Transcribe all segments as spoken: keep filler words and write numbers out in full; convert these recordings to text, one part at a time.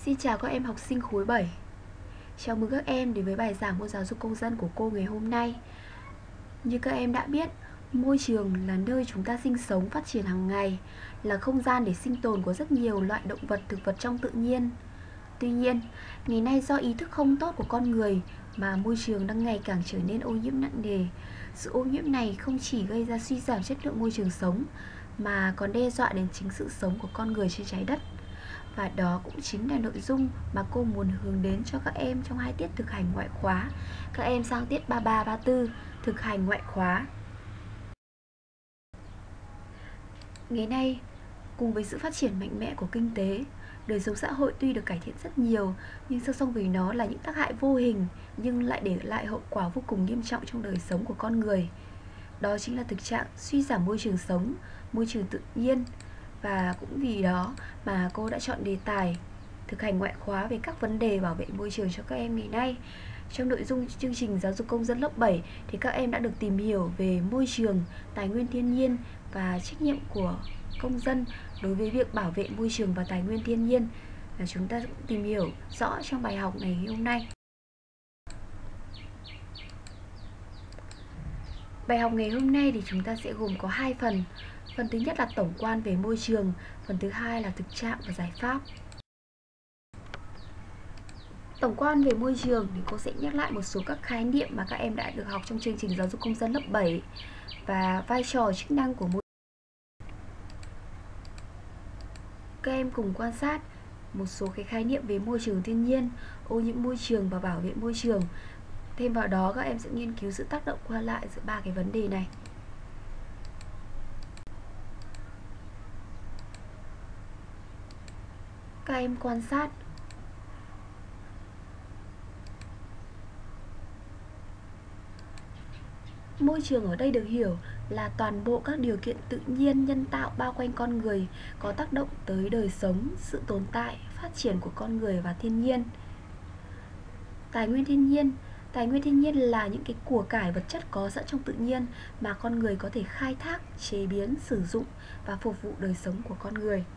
Xin chào các em học sinh khối bảy. Chào mừng các em đến với bài giảng môn giáo dục công dân của cô ngày hôm nay. Như các em đã biết, môi trường là nơi chúng ta sinh sống, phát triển hàng ngày, là không gian để sinh tồn của rất nhiều loại động vật, thực vật trong tự nhiên. Tuy nhiên, ngày nay do ý thức không tốt của con người mà môi trường đang ngày càng trở nên ô nhiễm nặng nề. Sự ô nhiễm này không chỉ gây ra suy giảm chất lượng môi trường sống mà còn đe dọa đến chính sự sống của con người trên trái đất. Và đó cũng chính là nội dung mà cô muốn hướng đến cho các em trong hai tiết thực hành ngoại khóa. Các em sang tiết ba mươi ba, ba mươi tư, thực hành ngoại khóa. Ngày nay, cùng với sự phát triển mạnh mẽ của kinh tế, đời sống xã hội tuy được cải thiện rất nhiều, nhưng song song với nó là những tác hại vô hình nhưng lại để lại hậu quả vô cùng nghiêm trọng trong đời sống của con người. Đó chính là thực trạng suy giảm môi trường sống, môi trường tự nhiên. Và cũng vì đó mà cô đã chọn đề tài thực hành ngoại khóa về các vấn đề bảo vệ môi trường cho các em ngày nay. Trong nội dung chương trình giáo dục công dân lớp bảy thì các em đã được tìm hiểu về môi trường, tài nguyên thiên nhiên và trách nhiệm của công dân đối với việc bảo vệ môi trường và tài nguyên thiên nhiên, và chúng ta cũng tìm hiểu rõ trong bài học ngày hôm nay. Bài học ngày hôm nay thì chúng ta sẽ gồm có hai phần. Phần thứ nhất là tổng quan về môi trường, phần thứ hai là thực trạng và giải pháp. Tổng quan về môi trường thì cô sẽ nhắc lại một số các khái niệm mà các em đã được học trong chương trình giáo dục công dân lớp bảy và vai trò chức năng của môi trường. Các em cùng quan sát một số cái khái niệm về môi trường thiên nhiên, ô nhiễm môi trường và bảo vệ môi trường. Thêm vào đó các em sẽ nghiên cứu sự tác động qua lại giữa ba cái vấn đề này. Các em quan sát môi trường ở đây được hiểu là toàn bộ các điều kiện tự nhiên nhân tạo bao quanh con người có tác động tới đời sống, sự tồn tại, phát triển của con người và thiên nhiên. Tài nguyên thiên nhiên Tài nguyên thiên nhiên là những cái của cải vật chất có sẵn trong tự nhiên mà con người có thể khai thác, chế biến, sử dụng và phục vụ đời sống của con người.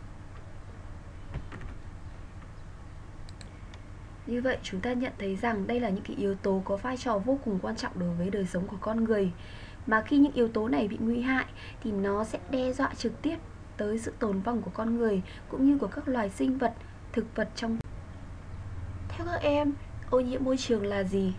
Như vậy chúng ta nhận thấy rằng đây là những cái yếu tố có vai trò vô cùng quan trọng đối với đời sống của con người. Mà khi những yếu tố này bị nguy hại thì nó sẽ đe dọa trực tiếp tới sự tồn vong của con người cũng như của các loài sinh vật, thực vật trong. Theo các em, ô nhiễm môi trường là gì?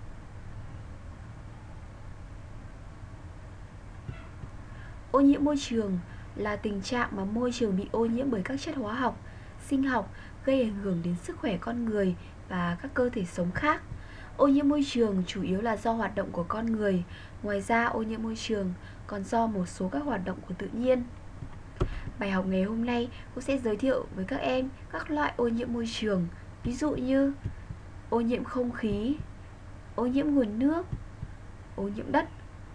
Ô nhiễm môi trường là tình trạng mà môi trường bị ô nhiễm bởi các chất hóa học, sinh học gây ảnh hưởng đến sức khỏe con người và các cơ thể sống khác. Ô nhiễm môi trường chủ yếu là do hoạt động của con người. Ngoài ra, ô nhiễm môi trường còn do một số các hoạt động của tự nhiên. Bài học ngày hôm nay cũng sẽ giới thiệu với các em các loại ô nhiễm môi trường, ví dụ như ô nhiễm không khí, ô nhiễm nguồn nước, ô nhiễm đất.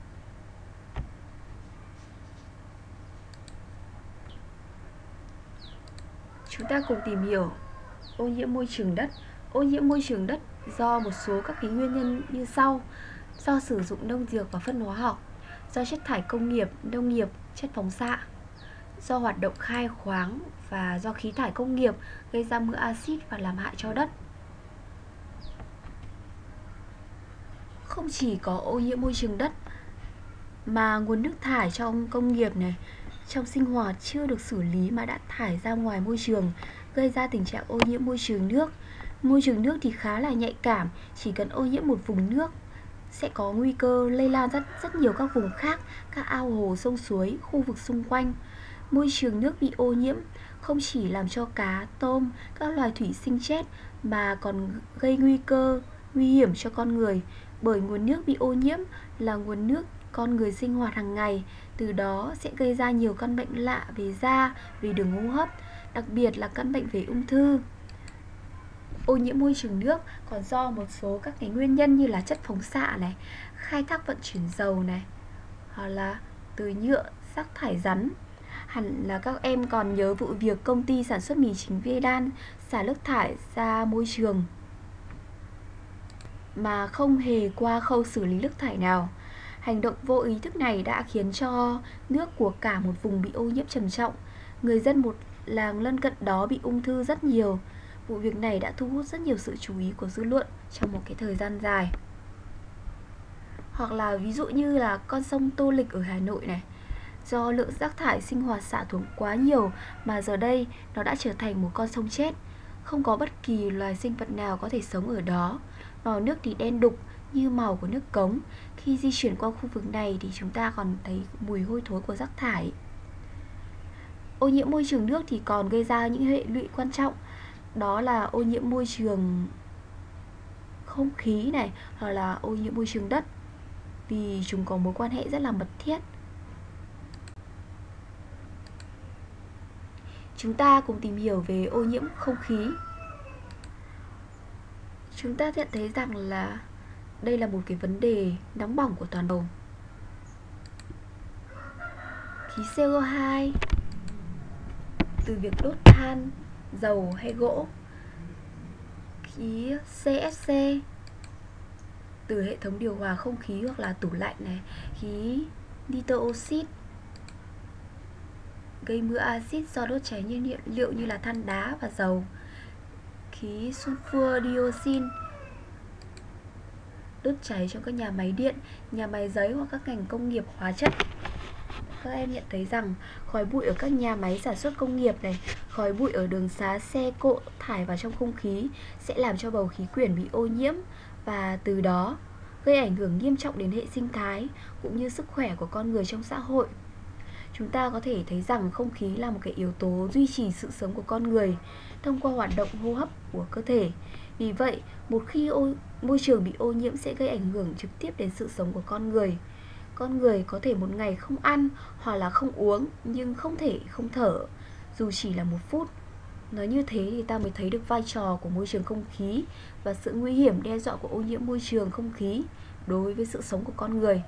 Chúng ta cùng tìm hiểu ô nhiễm môi trường đất. Ô nhiễm môi trường đất do một số các cái nguyên nhân như sau: do sử dụng nông dược và phân hóa học, do chất thải công nghiệp, nông nghiệp, chất phóng xạ, do hoạt động khai khoáng và do khí thải công nghiệp gây ra mưa axit và làm hại cho đất. Không chỉ có ô nhiễm môi trường đất mà nguồn nước thải trong công nghiệp này, trong sinh hoạt chưa được xử lý mà đã thải ra ngoài môi trường, gây ra tình trạng ô nhiễm môi trường nước. Môi trường nước thì khá là nhạy cảm, chỉ cần ô nhiễm một vùng nước sẽ có nguy cơ lây lan rất, rất nhiều các vùng khác, các ao hồ, sông suối, khu vực xung quanh. Môi trường nước bị ô nhiễm không chỉ làm cho cá, tôm, các loài thủy sinh chết mà còn gây nguy cơ, nguy hiểm cho con người, bởi nguồn nước bị ô nhiễm là nguồn nước con người sinh hoạt hàng ngày, từ đó sẽ gây ra nhiều căn bệnh lạ về da, về đường hô hấp, đặc biệt là căn bệnh về ung thư. Ô nhiễm môi trường nước còn do một số các cái nguyên nhân như là chất phóng xạ này, khai thác vận chuyển dầu này, hoặc là từ nhựa, rác thải rắn. Hẳn là các em còn nhớ vụ việc công ty sản xuất mì chính Vedan xả nước thải ra môi trường mà không hề qua khâu xử lý nước thải nào. Hành động vô ý thức này đã khiến cho nước của cả một vùng bị ô nhiễm trầm trọng. Người dân một làng lân cận đó bị ung thư rất nhiều. Vụ việc này đã thu hút rất nhiều sự chú ý của dư luận trong một cái thời gian dài. Hoặc là ví dụ như là con sông Tô Lịch ở Hà Nội này, do lượng rác thải sinh hoạt xả xuống quá nhiều mà giờ đây nó đã trở thành một con sông chết. Không có bất kỳ loài sinh vật nào có thể sống ở đó. Màu nước thì đen đục như màu của nước cống. Khi di chuyển qua khu vực này thì chúng ta còn thấy mùi hôi thối của rác thải. Ô nhiễm môi trường nước thì còn gây ra những hệ lụy quan trọng. Đó là ô nhiễm môi trường không khí này, hoặc là ô nhiễm môi trường đất, vì chúng có mối quan hệ rất là mật thiết. Chúng ta cùng tìm hiểu về ô nhiễm không khí. Chúng ta nhận thấy rằng là đây là một cái vấn đề nóng bỏng của toàn cầu. Khí xê o hai từ việc đốt than, dầu hay gỗ. Khí xê ép xê từ hệ thống điều hòa không khí hoặc là tủ lạnh này. Khí nitơ oxide gây mưa axit do đốt cháy nhiên liệu như là than đá và dầu. Khí sulfur dioxide đốt cháy trong các nhà máy điện, nhà máy giấy hoặc các ngành công nghiệp hóa chất. Các em nhận thấy rằng khói bụi ở các nhà máy sản xuất công nghiệp này, khói bụi ở đường xá xe cộ thải vào trong không khí sẽ làm cho bầu khí quyển bị ô nhiễm và từ đó gây ảnh hưởng nghiêm trọng đến hệ sinh thái cũng như sức khỏe của con người trong xã hội. Chúng ta có thể thấy rằng không khí là một cái yếu tố duy trì sự sống của con người thông qua hoạt động hô hấp của cơ thể. Vì vậy, một khi ô, môi trường bị ô nhiễm sẽ gây ảnh hưởng trực tiếp đến sự sống của con người. Con người có thể một ngày không ăn hoặc là không uống nhưng không thể không thở, dù chỉ là một phút. Nói như thế thì ta mới thấy được vai trò của môi trường không khí và sự nguy hiểm đe dọa của ô nhiễm môi trường không khí đối với sự sống của con người.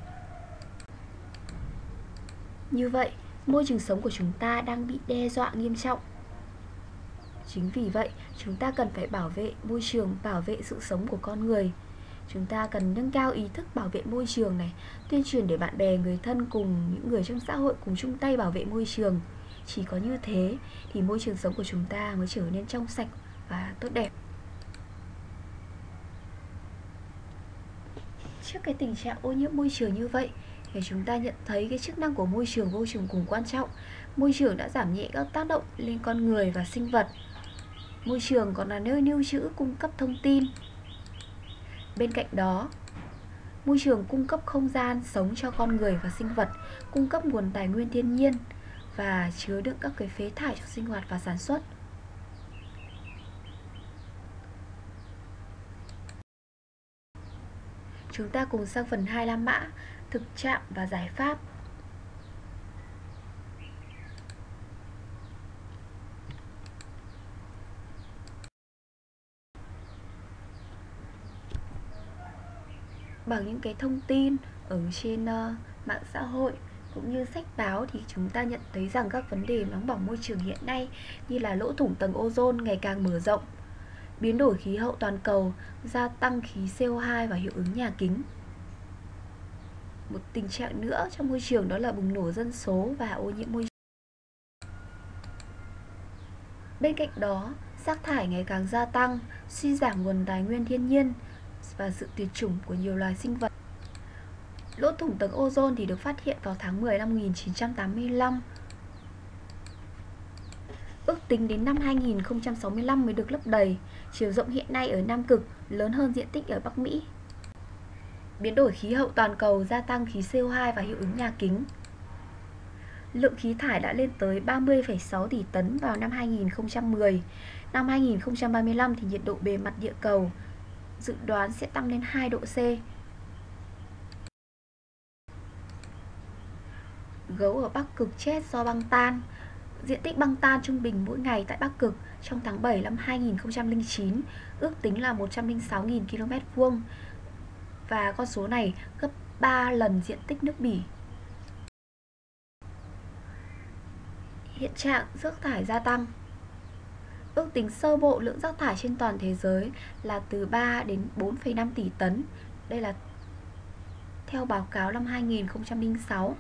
Như vậy, môi trường sống của chúng ta đang bị đe dọa nghiêm trọng. Chính vì vậy, chúng ta cần phải bảo vệ môi trường, bảo vệ sự sống của con người. Chúng ta cần nâng cao ý thức bảo vệ môi trường này, tuyên truyền để bạn bè, người thân cùng những người trong xã hội cùng chung tay bảo vệ môi trường. Chỉ có như thế thì môi trường sống của chúng ta mới trở nên trong sạch và tốt đẹp. Trước cái tình trạng ô nhiễm môi trường như vậy thì chúng ta nhận thấy cái chức năng của môi trường vô cùng quan trọng. Môi trường đã giảm nhẹ các tác động lên con người và sinh vật. Môi trường còn là nơi lưu trữ, cung cấp thông tin. Bên cạnh đó, môi trường cung cấp không gian sống cho con người và sinh vật, cung cấp nguồn tài nguyên thiên nhiên và chứa đựng các cái phế thải cho sinh hoạt và sản xuất. Chúng ta cùng sang phần hai La Mã, thực trạng và giải pháp. Bằng những cái thông tin ở trên uh, mạng xã hội cũng như sách báo thì chúng ta nhận thấy rằng các vấn đề nóng bỏng môi trường hiện nay như là lỗ thủng tầng ozone ngày càng mở rộng, biến đổi khí hậu toàn cầu, gia tăng khí xê o hai và hiệu ứng nhà kính. Một tình trạng nữa trong môi trường đó là bùng nổ dân số và ô nhiễm môi trường. Bên cạnh đó, rác thải ngày càng gia tăng, suy giảm nguồn tài nguyên thiên nhiên và sự tuyệt chủng của nhiều loài sinh vật. Lỗ thủng tầng ozone thì được phát hiện vào tháng mười năm một nghìn chín trăm tám mươi lăm. Ước tính đến năm hai nghìn không trăm sáu mươi lăm mới được lấp đầy. Chiều rộng hiện nay ở Nam Cực lớn hơn diện tích ở Bắc Mỹ. Biến đổi khí hậu toàn cầu gia tăng khí xê o hai và hiệu ứng nhà kính. Lượng khí thải đã lên tới ba mươi phẩy sáu tỷ tấn vào năm hai nghìn không trăm mười. Năm hai nghìn không trăm ba mươi lăm thì nhiệt độ bề mặt địa cầu dự đoán sẽ tăng lên hai độ C. Gấu ở Bắc Cực chết do băng tan. Diện tích băng tan trung bình mỗi ngày tại Bắc Cực trong tháng bảy năm hai nghìn không trăm lẻ chín ước tính là một trăm lẻ sáu nghìn ki lô mét vuông và con số này gấp ba lần diện tích nước Bỉ. Hiện trạng rác thải gia tăng. Ước tính sơ bộ lượng rác thải trên toàn thế giới là từ ba đến bốn phẩy năm tỷ tấn. Đây là theo báo cáo năm hai nghìn không trăm lẻ sáu.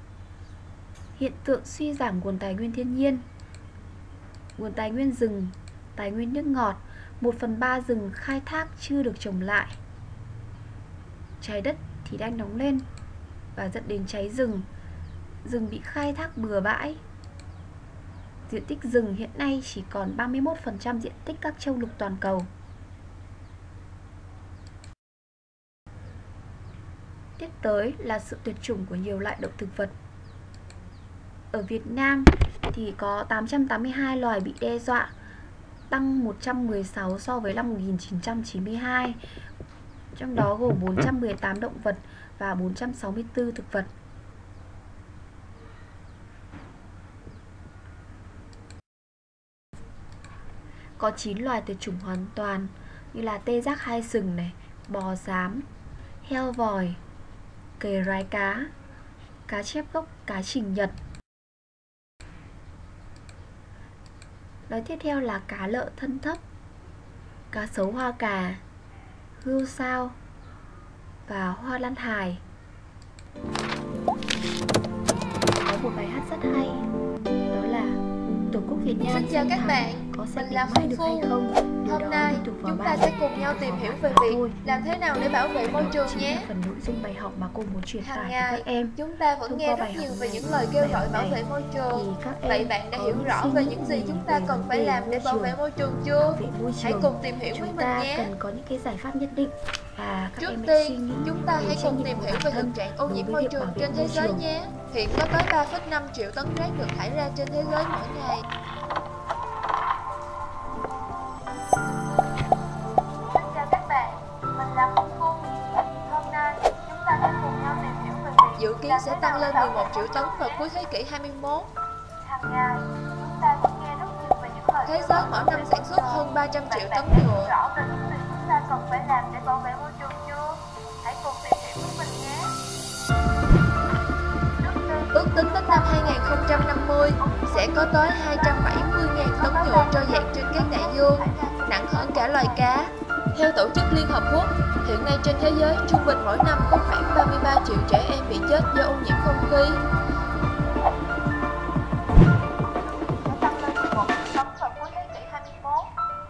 Hiện tượng suy giảm nguồn tài nguyên thiên nhiên. Nguồn tài nguyên rừng tài nguyên nước ngọt, một phần ba rừng khai thác chưa được trồng lại. Trái đất thì đang nóng lên và dẫn đến cháy rừng. Rừng bị khai thác bừa bãi. Diện tích rừng hiện nay chỉ còn ba mươi mốt phần trăm diện tích các châu lục toàn cầu. Tiếp tới là sự tuyệt chủng của nhiều loại động thực vật. Ở Việt Nam thì có tám trăm tám mươi hai loài bị đe dọa, tăng một trăm mười sáu so với năm một nghìn chín trăm chín mươi hai. Trong đó gồm bốn trăm mười tám động vật và bốn trăm sáu mươi tư thực vật. Có chín loài tuyệt chủng hoàn toàn như là tê giác hai sừng này, bò xám, heo vòi, kề rái cá, cá chép gốc, cá trình nhật. Nói tiếp theo là cá lợ thân thấp, cá sấu hoa cà, hươu sao và hoa lan hài. Có một bài hát rất hay, đó là Tổ quốc Việt Nam. Xin chào các bạn, có mình là Phương Phương. Hôm nay chúng ta sẽ cùng nhau tìm hiểu về việc làm thế nào để bảo vệ môi trường nhé. Phần nội dung bài học mà cô muốn truyền tải Hàng tới các ngày, em. chúng ta vẫn nghe rất nhiều về những lời kêu gọi bảo vệ môi trường. Vậy bạn đã hiểu rõ về những gì chúng ta cần phải làm để bảo vệ môi trường chưa? Hãy cùng tìm hiểu với mình nhé. Cần có những cái giải pháp nhất định. Và các Trước em tiên, suy nghĩ chúng ta hãy cùng tìm hiểu về thực trạng ô nhiễm môi trường trên thế giới nhé. Hiện có tới ba phẩy năm triệu tấn rác được thải ra trên thế giới mỗi ngày. Xin chào các bạn, mình là Phương Phương. Hôm nay chúng ta sẽ cùng nhau tìm hiểu về việc Dự kiến sẽ tăng lên mười một triệu tấn vào cuối thế kỷ hai mươi mốt. hàng ngày chúng ta vẫn nghe rất nhiều về những lời Thế giới mỗi năm sản xuất hơn ba trăm triệu tấn nhựa. rõ về những gì chúng ta cần phải làm để bảo vệ môi trường chưa? Hãy cùng tìm hiểu với mình nhé. Ước tính đến năm hai nghìn không trăm năm mươi sẽ có tới hai trăm bảy mươi nghìn tấn nhựa trôi dạt trên các đại dương, nặng hơn cả loài cá. Theo Tổ chức Liên Hợp Quốc, hiện nay trên thế giới trung bình mỗi năm có khoảng ba mươi ba triệu trẻ em bị chết do ô nhiễm không khí. Sẽ tăng lên mười một triệu tấn vào cuối thế kỷ hai mươi mốt.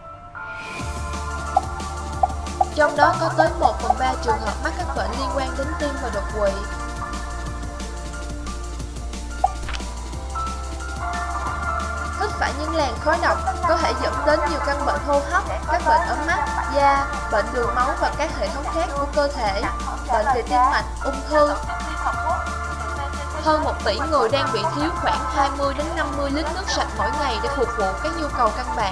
Trong đó có tới một phần ba trường hợp mắc các bệnh liên quan đến tim và đột quỵ. Hít phải những làn khói độc có thể dẫn đến nhiều căn bệnh hô hấp, các bệnh ở mắt, da, bệnh đường máu và các hệ thống khác của cơ thể, bệnh về tim mạch, ung thư. Hơn một tỷ người đang bị thiếu khoảng hai mươi đến năm mươi lít nước sạch mỗi ngày để phục vụ các nhu cầu căn bản.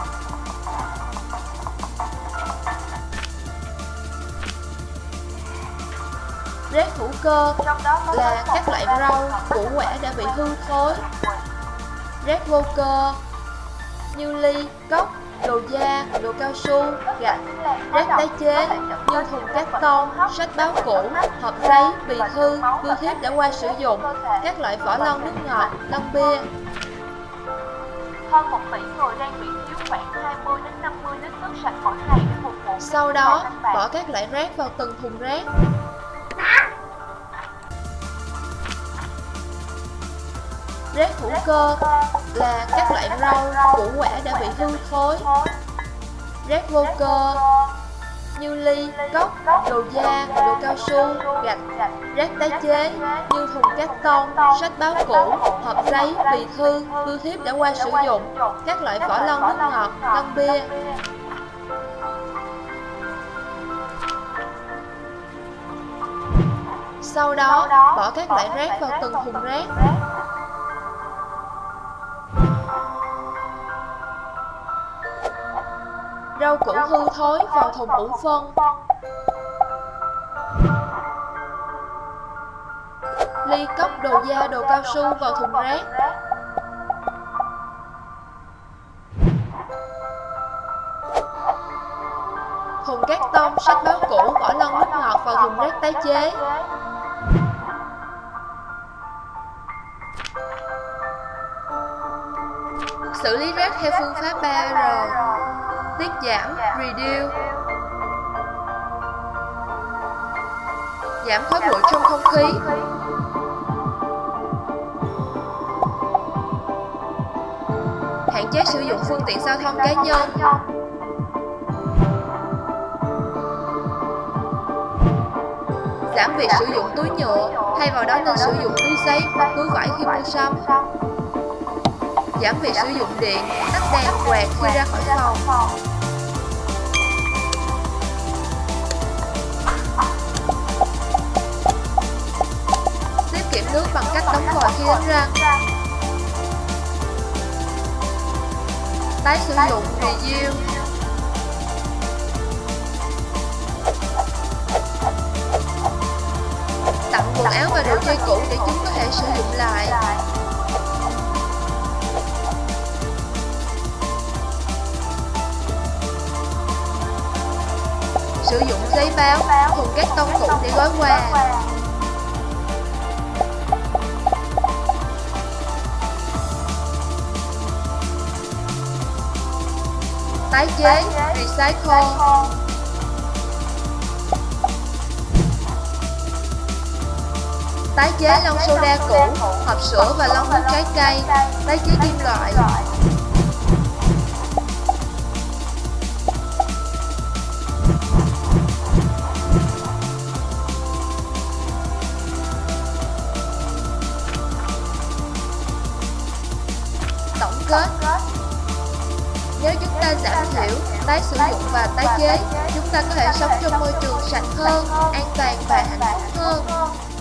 Rác hữu cơ là các loại rau, củ quả đã bị hư thối. Rác vô cơ như ly, cốc, đồ da, đồ cao su, gạch. Rác tái chế như thùng cát tông, sách báo cũ, hộp giấy, bì thư, bưu thiếp đã qua sử dụng, các loại vỏ lon nước ngọt, lon bia. Hơn một tỷ người đang bị thiếu khoảng hai mươi đến năm mươi lít nước sạch mỗi ngày để phục vụ. Sau đó, bỏ các loại rác vào từng thùng rác. Rác hữu cơ là các loại rau, củ quả đã bị hư thối. Rác vô cơ như ly, cốc, đồ da, đồ cao su, gạch. Rác tái chế như thùng cát tông, sách báo cũ, hộp giấy, bì thư, bưu thiếp đã qua sử dụng, các loại vỏ lon nước ngọt, lon bia. Sau đó, bỏ các loại rác vào từng thùng rác. Rau củ hư thối vào thùng ủ phân. Ly, cốc, đồ da, đồ cao su vào thùng rác. Thùng cát tông, sách báo cũ, vỏ lon nước ngọt vào thùng rác tái chế. Xử lý rác theo phương pháp ba R: tiết giảm, reduce, giảm khói bụi trong không khí, Hạn chế sử dụng phương tiện giao thông cá nhân. Giảm việc sử dụng túi nhựa, thay vào đó nên sử dụng túi giấy hoặc túi vải khi mua sắm. Giảm việc sử dụng điện, tắt đèn quạt khi ra khỏi phòng. Tiết kiệm nước bằng cách đóng vòi khi đánh răng. Tái sử dụng reuse. Tặng quần áo và đồ chơi cũ để chúng có thể sử dụng lại. Sử dụng giấy báo, thùng cát tông cũ để gói quà. Tái chế, recycle. Tái chế lon soda cũ, hộp sữa và lon nước trái cây. Tái chế kim loại. Tổng kết, nếu chúng ta giảm thiểu, tái sử dụng và tái chế, chúng ta có thể sống trong môi trường sạch hơn, an toàn và hạnh phúc hơn.